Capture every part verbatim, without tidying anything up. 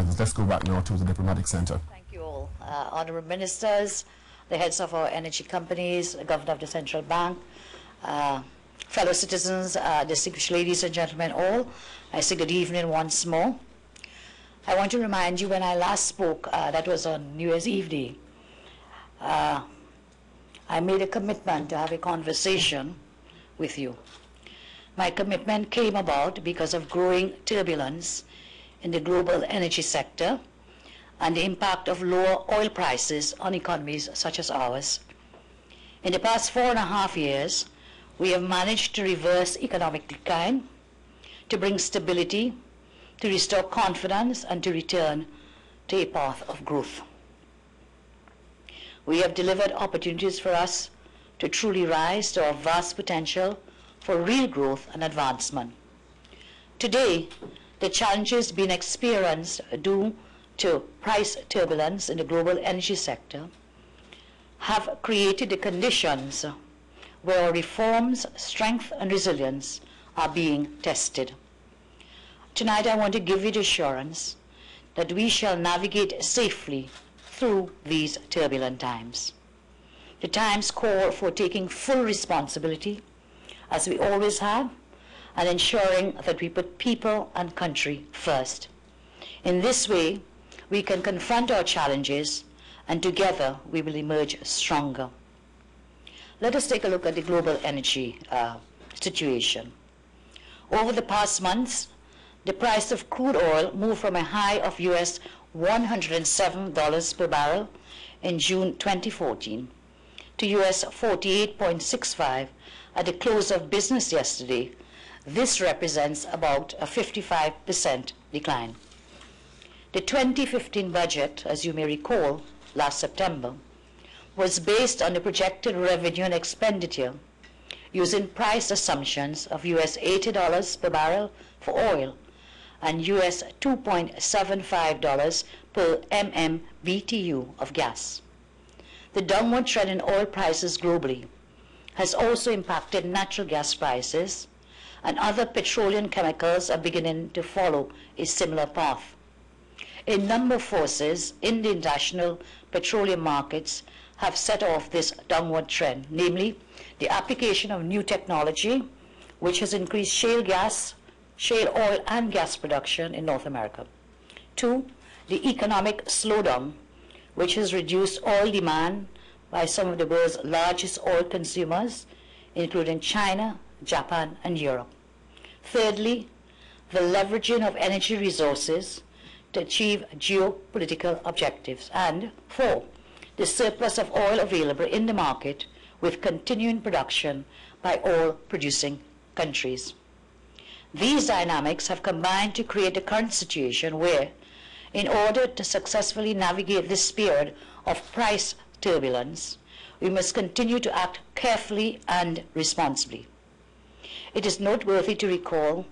Francis. Let's go back now to the diplomatic center. Thank you all. Uh, honorable ministers, the heads of our energy companies, the governor of the central bank, uh, fellow citizens, uh, distinguished ladies and gentlemen all, I say good evening once more. I want to remind you, when I last spoke, uh, that was on New Year's Eve day, uh, I made a commitment to have a conversation with you. My commitment came about because of growing turbulence in the global energy sector and the impact of lower oil prices on economies such as ours. In the past four and a half years, we have managed to reverse economic decline, to bring stability, to restore confidence, and to return to a path of growth. We have delivered opportunities for us to truly rise to our vast potential for real growth and advancement. Today, the challenges being experienced due to price turbulence in the global energy sector have created the conditions where our reforms, strength, and resilience are being tested. Tonight, I want to give you the assurance that we shall navigate safely through these turbulent times. The times call for taking full responsibility, as we always have, and ensuring that we put people and country first. In this way, we can confront our challenges, and together we will emerge stronger. Let us take a look at the global energy uh, situation. Over the past months, the price of crude oil moved from a high of U S one hundred seven dollars per barrel in June twenty fourteen to U S forty-eight point six five at the close of business yesterday. This represents about a fifty-five percent decline. The twenty fifteen budget, as you may recall, last September, was based on the projected revenue and expenditure using price assumptions of U S eighty dollars per barrel for oil and U S two point seven five dollars per M M B T U of gas. The downward trend in oil prices globally has also impacted natural gas prices, and other petroleum chemicals are beginning to follow a similar path. A number of forces in the international petroleum markets have set off this downward trend, namely the application of new technology, which has increased shale gas, shale oil and gas production in North America. Two, the economic slowdown, which has reduced oil demand by some of the world's largest oil consumers, including China, Japan, and Europe. Thirdly, the leveraging of energy resources to achieve geopolitical objectives. And four, the surplus of oil available in the market with continuing production by oil producing countries. These dynamics have combined to create the current situation where, in order to successfully navigate this period of price turbulence, we must continue to act carefully and responsibly. It is noteworthy to recall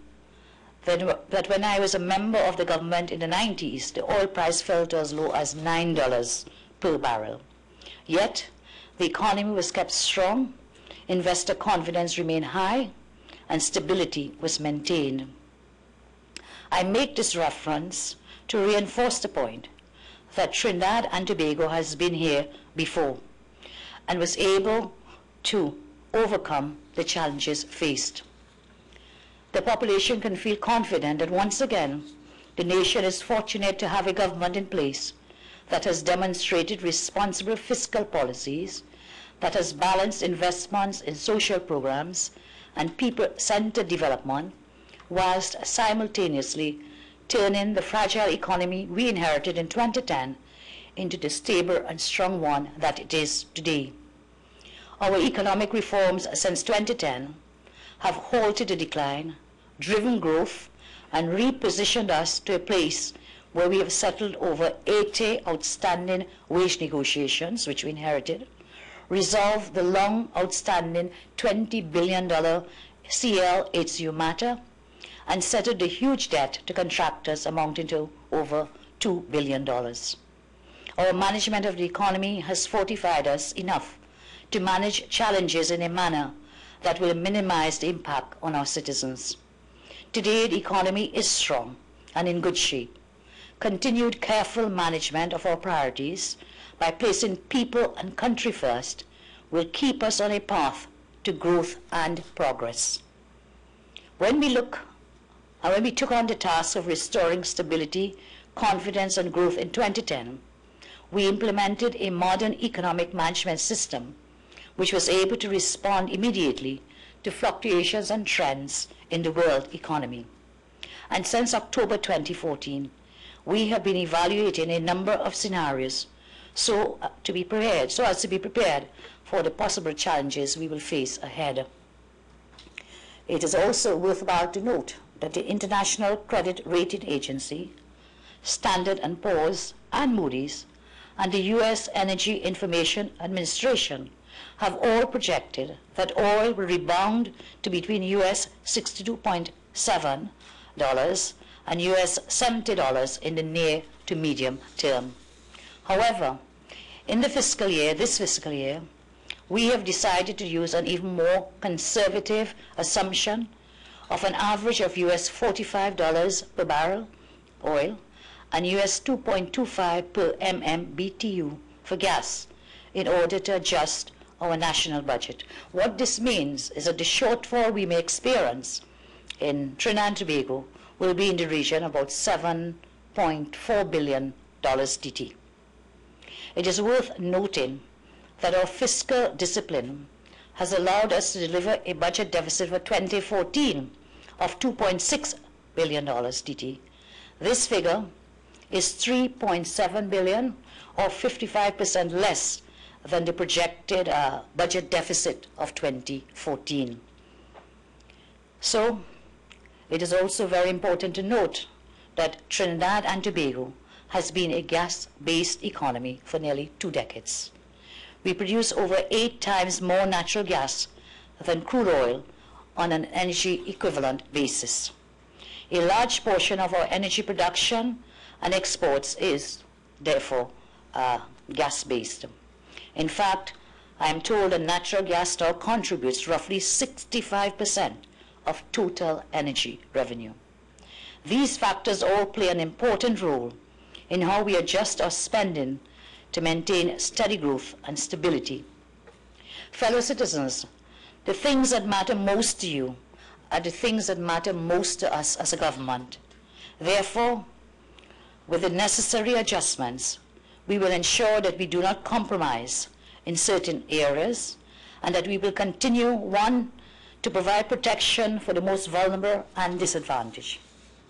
that, that when I was a member of the government in the nineties, the oil price fell to as low as nine dollars per barrel. Yet, the economy was kept strong, investor confidence remained high, and stability was maintained. I make this reference to reinforce the point that Trinidad and Tobago has been here before and was able to overcome the challenges faced. The population can feel confident that once again, the nation is fortunate to have a government in place that has demonstrated responsible fiscal policies, that has balanced investments in social programs and people-centered development, whilst simultaneously turning the fragile economy we inherited in twenty ten into the stable and strong one that it is today. Our economic reforms since twenty ten have halted the decline, driven growth, and repositioned us to a place where we have settled over eighty outstanding wage negotiations, which we inherited, resolved the long outstanding twenty billion dollar C L H U matter, and settled the huge debt to contractors amounting to over two billion dollars. Our management of the economy has fortified us enough to manage challenges in a manner that will minimize the impact on our citizens. Today, the economy is strong and in good shape. continued careful management of our priorities by placing people and country first will keep us on a path to growth and progress. When we look, and when we took on the task of restoring stability, confidence, and growth in twenty ten, we implemented a modern economic management system which was able to respond immediately to fluctuations and trends in the world economy. And since October twenty fourteen, we have been evaluating a number of scenarios so uh, to be prepared, so as to be prepared for the possible challenges we will face ahead. It is also worthwhile to note that the International Credit Rating Agency, Standard and Poor's, and Moody's, and the U S Energy Information Administration have all projected that oil will rebound to between U S sixty-two point seven dollars and U S seventy dollars in the near to medium term. However, in the fiscal year, this fiscal year, we have decided to use an even more conservative assumption of an average of U S forty-five dollars per barrel oil and U S two point two five per M M B T U for gas in order to adjust our national budget. What this means is that the shortfall we may experience in Trinidad and Tobago will be in the region of about seven point four billion dollars D T. It is worth noting that our fiscal discipline has allowed us to deliver a budget deficit for twenty fourteen of two point six billion dollars D T. This figure is three point seven billion dollars or fifty-five percent less than the projected uh, budget deficit of twenty fourteen. So, it is also very important to note that Trinidad and Tobago has been a gas-based economy for nearly two decades. We produce over eight times more natural gas than crude oil on an energy equivalent basis. A large portion of our energy production and exports is, therefore, uh, gas-based. In fact, I am told that natural gas now contributes roughly sixty-five percent of total energy revenue. These factors all play an important role in how we adjust our spending to maintain steady growth and stability. Fellow citizens, the things that matter most to you are the things that matter most to us as a government. Therefore, with the necessary adjustments, we will ensure that we do not compromise in certain areas and that we will continue, one, to provide protection for the most vulnerable and disadvantaged,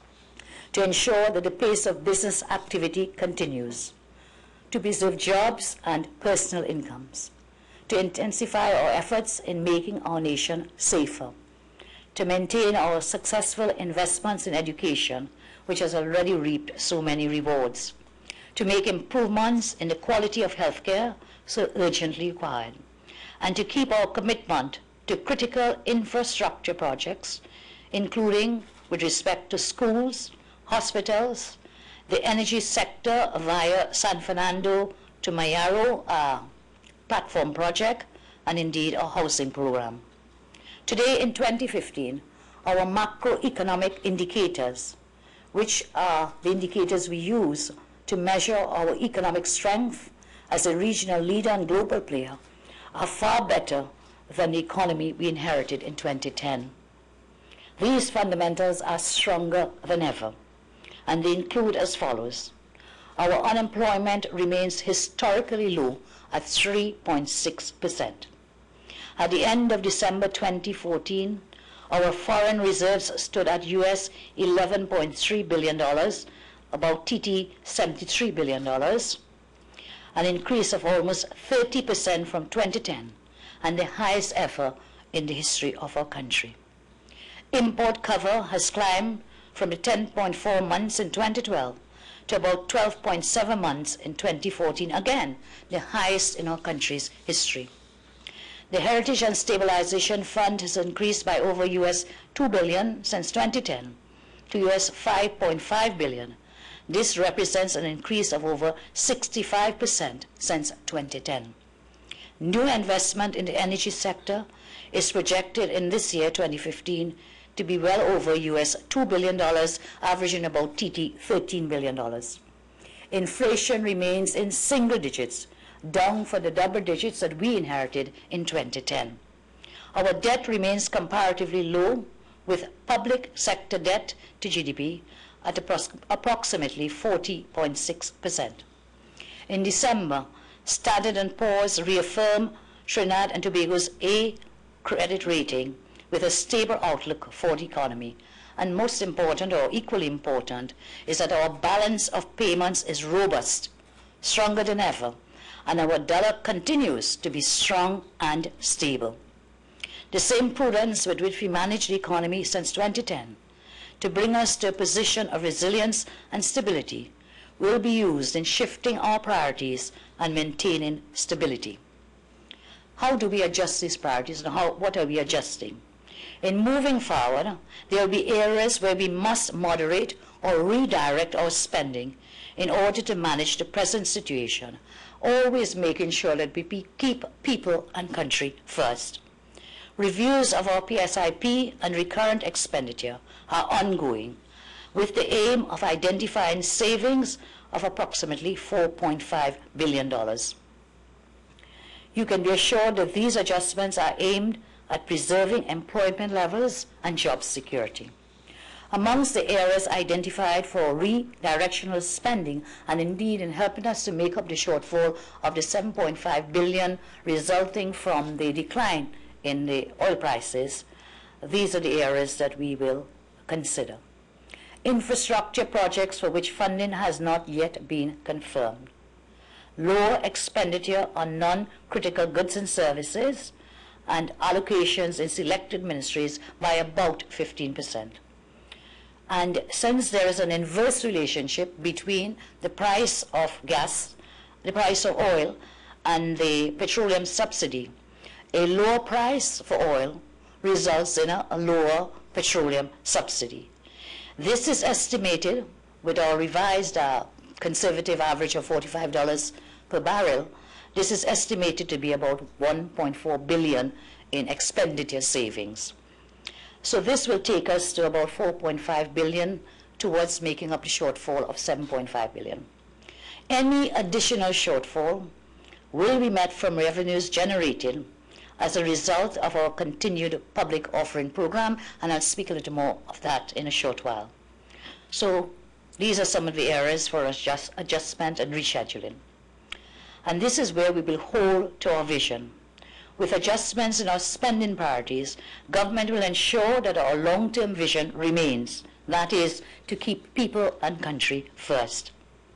to ensure that the pace of business activity continues, to preserve jobs and personal incomes, to intensify our efforts in making our nation safer, to maintain our successful investments in education, which has already reaped so many rewards, to make improvements in the quality of healthcare so urgently required, and to keep our commitment to critical infrastructure projects, including with respect to schools, hospitals, the energy sector via San Fernando to Mayaro uh, platform project, and indeed our housing program. Today in twenty fifteen, our macroeconomic indicators, which are the indicators we use to measure our economic strength as a regional leader and global player, are far better than the economy we inherited in twenty ten. These fundamentals are stronger than ever, and they include as follows. Our unemployment remains historically low at three point six percent. At the end of December twenty fourteen, our foreign reserves stood at U S eleven point three billion dollars, about T T seventy-three billion dollars, an increase of almost thirty percent from twenty ten, and the highest ever in the history of our country. Import cover has climbed from the ten point four months in twenty twelve to about twelve point seven months in twenty fourteen, again, the highest in our country's history. The Heritage and Stabilization Fund has increased by over U S two billion dollars since twenty ten to U S five point five billion dollars. This represents an increase of over sixty-five percent since twenty ten. New investment in the energy sector is projected in this year, twenty fifteen, to be well over U S two billion dollars, averaging about T T thirteen billion dollars. Inflation remains in single digits, down from the double digits that we inherited in twenty ten. Our debt remains comparatively low, with public sector debt to G D P at approximately forty point six percent. In December, Standard and Poor's reaffirmed Trinidad and Tobago's A credit rating with a stable outlook for the economy. And most important, or equally important, is that our balance of payments is robust, stronger than ever, and our dollar continues to be strong and stable. The same prudence with which we manage the economy since twenty ten to bring us to a position of resilience and stability will be used in shifting our priorities and maintaining stability. How do we adjust these priorities, and how, what are we adjusting? In moving forward, there will be areas where we must moderate or redirect our spending in order to manage the present situation, always making sure that we keep people and country first. Reviews of our P S I P and recurrent expenditure are ongoing, with the aim of identifying savings of approximately four point five billion dollars. You can be assured that these adjustments are aimed at preserving employment levels and job security. Amongst the areas identified for redirectional spending, and indeed in helping us to make up the shortfall of the seven point five billion dollars resulting from the decline in the oil prices, these are the areas that we will consider. Infrastructure projects for which funding has not yet been confirmed. Lower expenditure on non-critical goods and services, and allocations in selected ministries by about fifteen percent. And since there is an inverse relationship between the price of gas, the price of oil, and the petroleum subsidy, a lower price for oil results in a, a lower petroleum subsidy. This is estimated, with our revised uh, conservative average of forty-five dollars per barrel, this is estimated to be about one point four billion dollars in expenditure savings. So this will take us to about four point five billion dollars towards making up the shortfall of seven point five billion dollars. Any additional shortfall will be met from revenues generated as a result of our continued public offering program, and I'll speak a little more of that in a short while. So these are some of the areas for adjust, adjustment and rescheduling. And this is where we will hold to our vision. With adjustments in our spending priorities, government will ensure that our long-term vision remains, that is, to keep people and country first.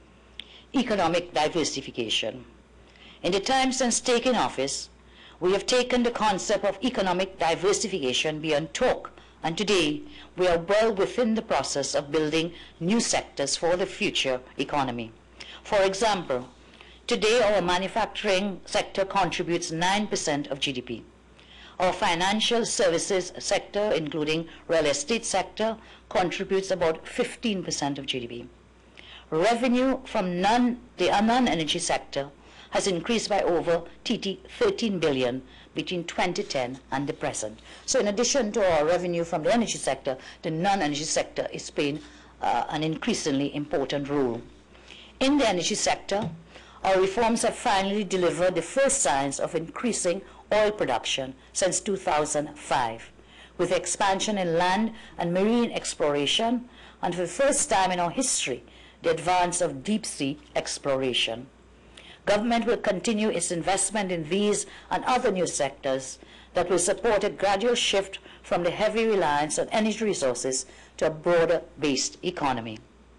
Economic diversification. In the time since taking office, we have taken the concept of economic diversification beyond talk, and today we are well within the process of building new sectors for the future economy. For example, today our manufacturing sector contributes nine percent of G D P. Our financial services sector, including real estate sector, contributes about fifteen percent of G D P. Revenue from non, the non-energy sector has increased by over T T thirteen billion dollars between twenty ten and the present. So in addition to our revenue from the energy sector, the non-energy sector is playing uh, an increasingly important role. In the energy sector, our reforms have finally delivered the first signs of increasing oil production since two thousand five, with expansion in land and marine exploration, and for the first time in our history, the advance of deep-sea exploration. Government will continue its investment in these and other new sectors that will support a gradual shift from the heavy reliance on energy resources to a broader-based economy.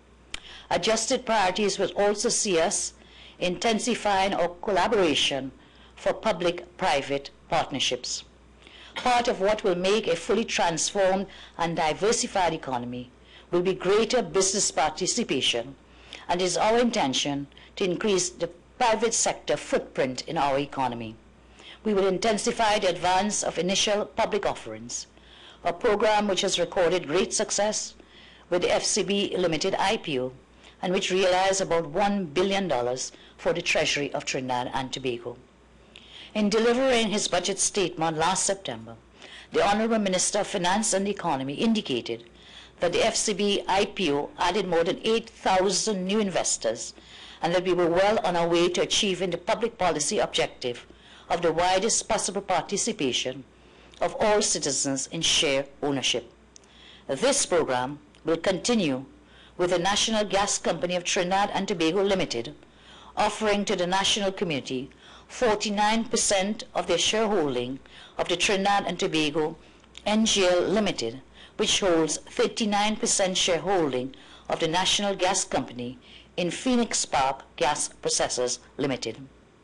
Adjusted priorities will also see us intensifying our collaboration for public-private partnerships. Part of what will make a fully transformed and diversified economy will be greater business participation, and it is our intention to increase the private sector footprint in our economy. We will intensify the advance of initial public offerings, a program which has recorded great success with the F C B Limited I P O, and which realized about one billion dollars for the Treasury of Trinidad and Tobago. In delivering his budget statement last September, the Honourable Minister of Finance and the Economy indicated that the F C B I P O added more than eight thousand new investors and that we were well on our way to achieving the public policy objective of the widest possible participation of all citizens in share ownership. This program will continue with the National Gas Company of Trinidad and Tobago Limited offering to the national community forty-nine percent of their shareholding of the Trinidad and Tobago N G L Limited, which holds thirty-nine percent shareholding of the National Gas Company in Phoenix Park Gas Processors Limited.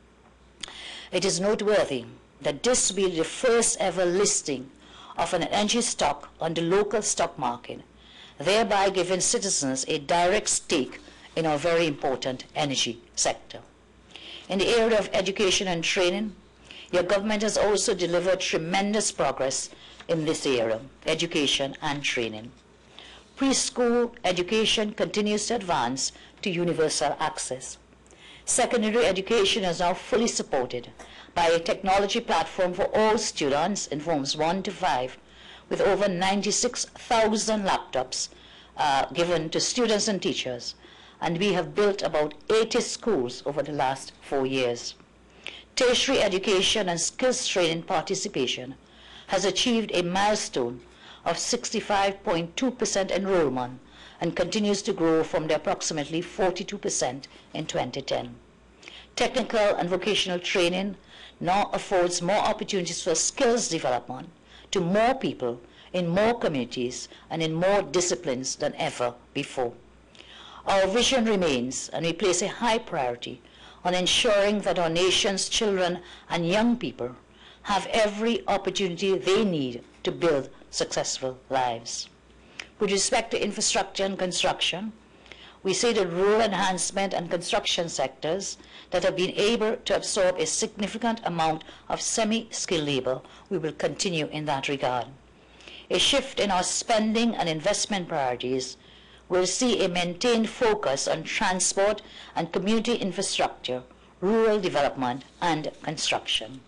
It is noteworthy that this will be the first ever listing of an energy stock on the local stock market, thereby giving citizens a direct stake in our very important energy sector. In the area of education and training, your government has also delivered tremendous progress in this area, education and training. Preschool education continues to advance to universal access. Secondary education is now fully supported by a technology platform for all students in forms one to five, with over ninety-six thousand laptops uh, given to students and teachers, and we have built about eighty schools over the last four years. Tertiary education and skills training participation has achieved a milestone of sixty-five point two percent enrollment and continues to grow from the approximately forty-two percent in twenty ten. Technical and vocational training now affords more opportunities for skills development to more people in more communities and in more disciplines than ever before. Our vision remains, and we place a high priority on ensuring that our nation's children and young people have every opportunity they need to build successful lives. With respect to infrastructure and construction, we say the rural enhancement and construction sectors that have been able to absorb a significant amount of semi-skilled labor, we will continue in that regard. A shift in our spending and investment priorities will see a maintained focus on transport and community infrastructure, rural development, and construction.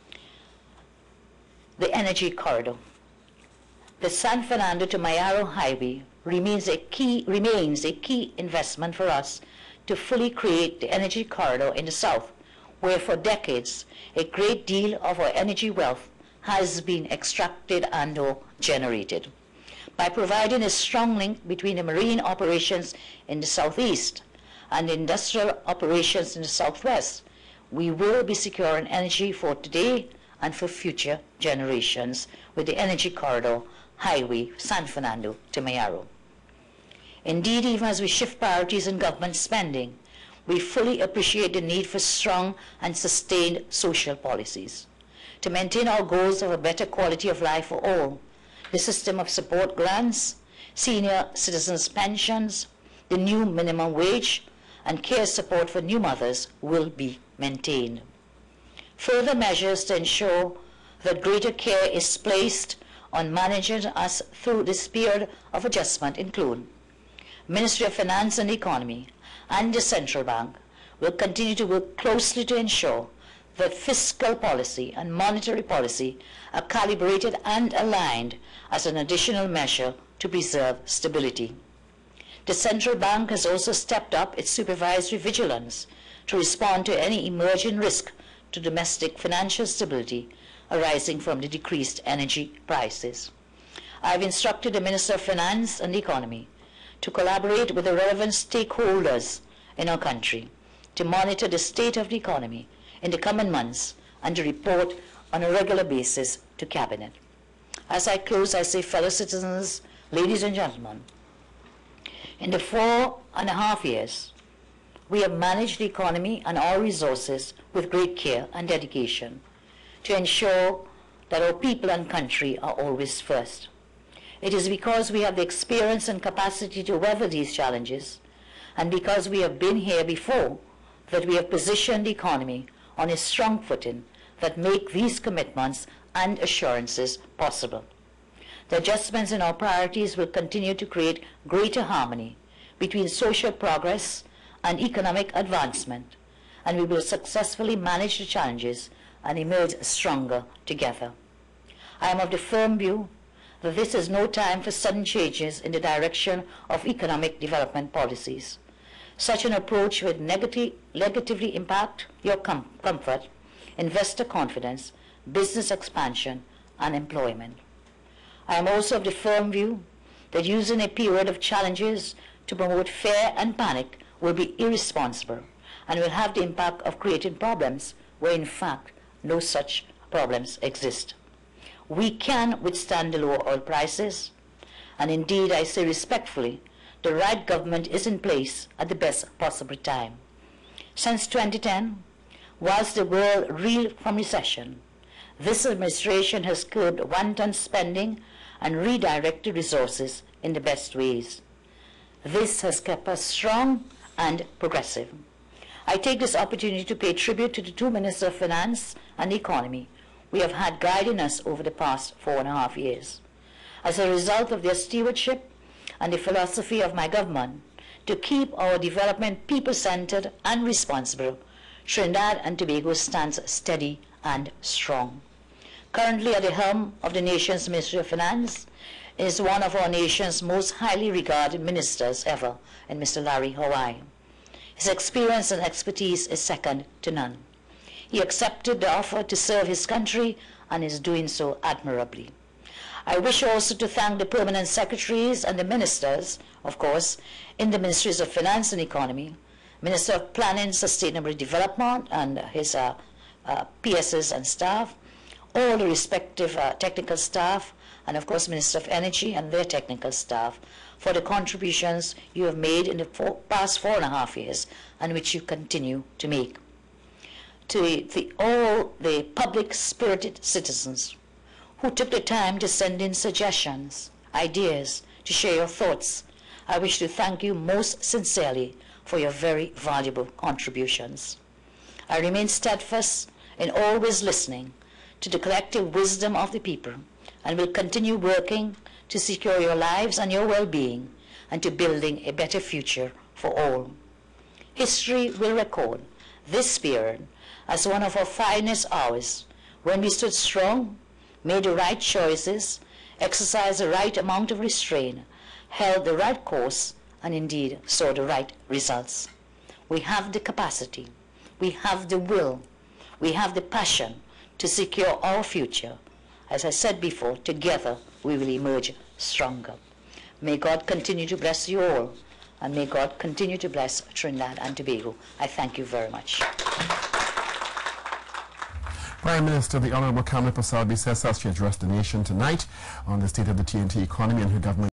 The energy corridor. The San Fernando to Mayaro Highway remains a key, remains a key investment for us to fully create the energy corridor in the south, where for decades a great deal of our energy wealth has been extracted and or generated. By providing a strong link between the marine operations in the southeast and the industrial operations in the southwest, we will be securing energy for today and for future generations with the energy corridor highway San Fernando to Mayaro. Indeed, even as we shift priorities in government spending, we fully appreciate the need for strong and sustained social policies. To maintain our goals of a better quality of life for all, the system of support grants, senior citizens' pensions, the new minimum wage, and care support for new mothers will be maintained. Further measures to ensure that greater care is placed on managing us through this period of adjustment include Ministry of Finance and Economy and the Central Bank will continue to work closely to ensure that fiscal policy and monetary policy are calibrated and aligned as an additional measure to preserve stability. The Central Bank has also stepped up its supervisory vigilance to respond to any emerging risk to domestic financial stability arising from the decreased energy prices. I have instructed the Minister of Finance and Economy to collaborate with the relevant stakeholders in our country to monitor the state of the economy in the coming months and to report on a regular basis to Cabinet. As I close, I say, fellow citizens, ladies and gentlemen, in the four and a half years, we have managed the economy and our resources with great care and dedication to ensure that our people and country are always first. It is because we have the experience and capacity to weather these challenges, and because we have been here before, that we have positioned the economy on a strong footing that make these commitments and assurances possible. The adjustments in our priorities will continue to create greater harmony between social progress and economic advancement, and we will successfully manage the challenges and emerge stronger together. I am of the firm view that this is no time for sudden changes in the direction of economic development policies. Such an approach would negative, negatively impact your com comfort, investor confidence, business expansion, and employment. I am also of the firm view that using a period of challenges to promote fear and panic will be irresponsible and will have the impact of creating problems where in fact no such problems exist. We can withstand the lower oil prices, and indeed I say respectfully, the right government is in place at the best possible time. Since twenty ten, whilst the world reeled from recession, this administration has curbed wanton spending and redirected resources in the best ways. This has kept us strong and progressive. I take this opportunity to pay tribute to the two Ministers of Finance and Economy we have had guiding us over the past four and a half years. As a result of their stewardship and the philosophy of my government to keep our development people-centered and responsible, Trinidad and Tobago stands steady and strong. Currently at the helm of the nation's Ministry of Finance is one of our nation's most highly regarded ministers ever, in Mister Larry Hawaii. His experience and expertise is second to none. He accepted the offer to serve his country and is doing so admirably. I wish also to thank the permanent secretaries and the ministers, of course, in the Ministries of Finance and Economy, Minister of Planning, Sustainable Development and his uh, uh, P Ss and staff, all the respective uh, technical staff, and of course Minister of Energy and their technical staff for the contributions you have made in the four, past four and a half years and which you continue to make. To the, all the public-spirited citizens who took the time to send in suggestions, ideas, to share your thoughts, I wish to thank you most sincerely for your very valuable contributions. I remain steadfast in always listening to the collective wisdom of the people and will continue working to secure your lives and your well-being and to building a better future for all. History will record this period as one of our finest hours when we stood strong, made the right choices, exercised the right amount of restraint, held the right course, and indeed saw the right results. We have the capacity, we have the will, we have the passion to secure our future. As I said before, together we will emerge stronger. May God continue to bless you all, and may God continue to bless Trinidad and Tobago. I thank you very much. Prime Minister, the Honourable Kamla Prasad Bisesa, she addressed the nation tonight on the state of the T N T economy and her government